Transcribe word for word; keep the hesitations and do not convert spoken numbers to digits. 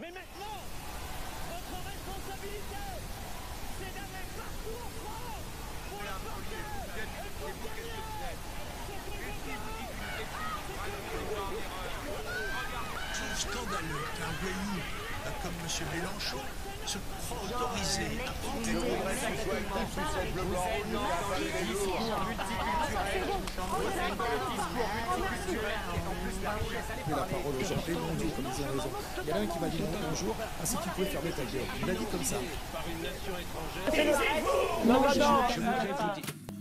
Mais maintenant, votre responsabilité, c'est d'aller partout en France pour le porter et pour gagner. C'est scandaleux qu'un voyou comme M. Mélenchon se croit autorisé à porter Vous êtes dans le discours multiculturel. Vous êtes dans le discours multiculturel. En plus, la richesse, elle est la parole aux gens, et mon Dieu, comme ils ont raison. Il y en a un qui m'a dit un jour, ah si tu pouvais fermer ta gueule. Il m'a dit comme ça. Par une nation étrangère. Non, non, non. Je voudrais vous dire.